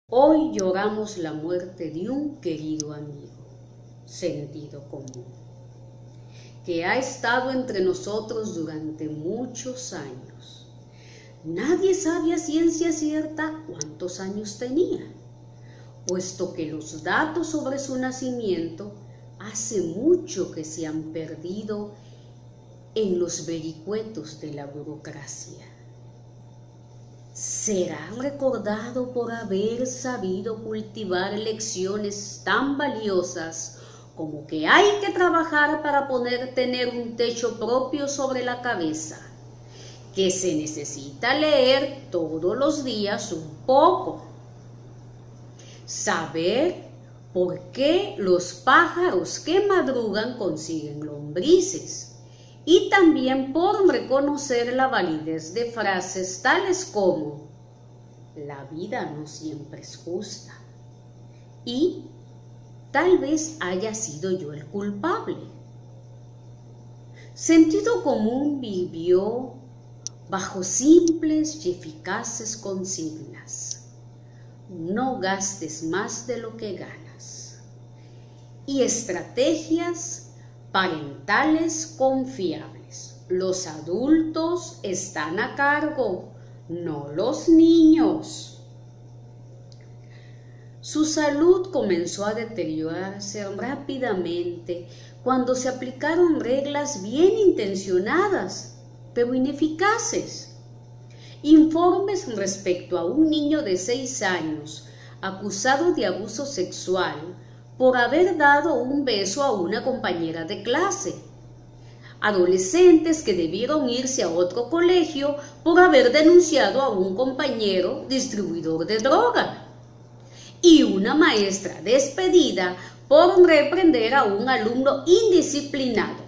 Hoy lloramos la muerte de un querido amigo, sentido común, que ha estado entre nosotros durante muchos años. Nadie sabe a ciencia cierta cuántos años tenía, puesto que los datos sobre su nacimiento hace mucho que se han perdido en los vericuetos de la burocracia. Será recordado por haber sabido cultivar lecciones tan valiosas como que hay que trabajar para poder tener un techo propio sobre la cabeza, que se necesita leer todos los días un poco, saber por qué los pájaros que madrugan consiguen lombrices, y también por reconocer la validez de frases tales como la vida no siempre es justa y tal vez haya sido yo el culpable. Sentido común vivió bajo simples y eficaces consignas: no gastes más de lo que ganas, y estrategias parentales confiables. Los adultos están a cargo, no los niños. Su salud comenzó a deteriorarse rápidamente cuando se aplicaron reglas bien intencionadas, pero ineficaces. Informes respecto a un niño de 6 años acusado de abuso sexual por haber dado un beso a una compañera de clase. Adolescentes que debieron irse a otro colegio por haber denunciado a un compañero distribuidor de droga. Y una maestra despedida por reprender a un alumno indisciplinado.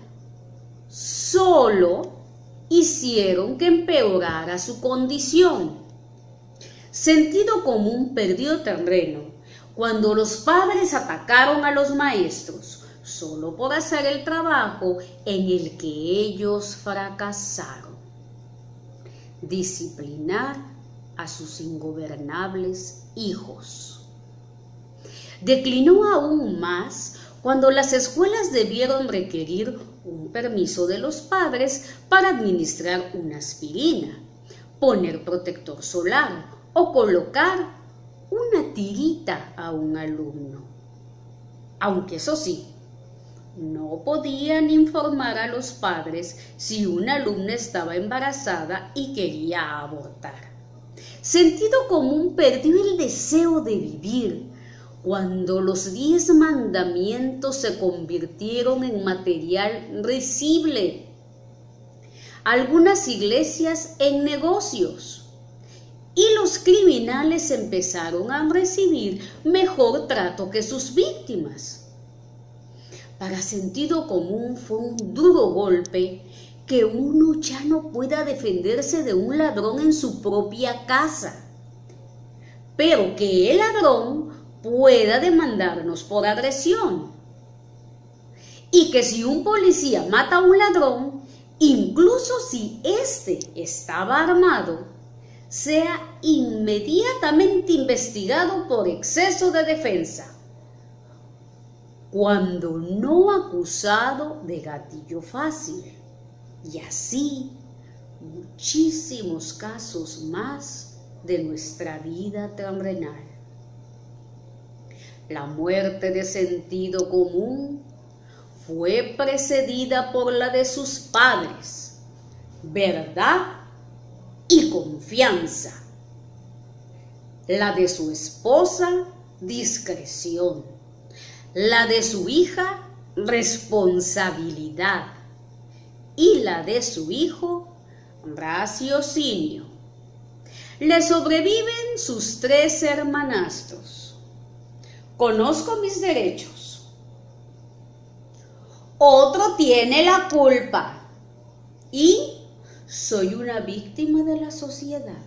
Solo hicieron que empeorara su condición. Sentido común perdió terreno cuando los padres atacaron a los maestros solo por hacer el trabajo en el que ellos fracasaron. Disciplinar a sus ingobernables hijos. Declinó aún más cuando las escuelas debieron requerir un permiso de los padres para administrar una aspirina, poner protector solar o colocar una tirita a un alumno. Aunque eso sí, no podían informar a los padres si una alumna estaba embarazada y quería abortar. Sentido común perdió el deseo de vivir cuando los 10 mandamientos se convirtieron en material risible. Algunas iglesias en negocios. Y los criminales empezaron a recibir mejor trato que sus víctimas. Para sentido común fue un duro golpe que uno ya no pueda defenderse de un ladrón en su propia casa, pero que el ladrón pueda demandarnos por agresión. Y que si un policía mata a un ladrón, incluso si éste estaba armado, sea inmediatamente investigado por exceso de defensa, cuando no acusado de gatillo fácil. Y así, muchísimos casos más de nuestra vida terrenal. La muerte de sentido común fue precedida por la de sus padres, verdad y confianza. La de su esposa, discreción. La de su hija, responsabilidad. Y la de su hijo, raciocinio. Le sobreviven sus 3 hermanastros. Conozco mis derechos. Otro tiene la culpa. Y soy una víctima de la sociedad.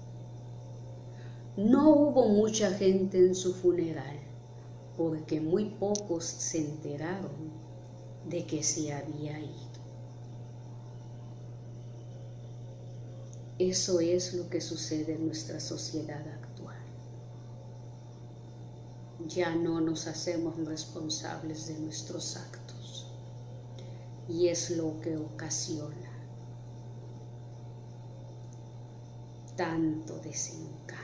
No hubo mucha gente en su funeral, porque muy pocos se enteraron de que se había ido. Eso es lo que sucede en nuestra sociedad actual. ya no nos hacemos responsables de nuestros actos y es lo que ocasiona tanto desencanto.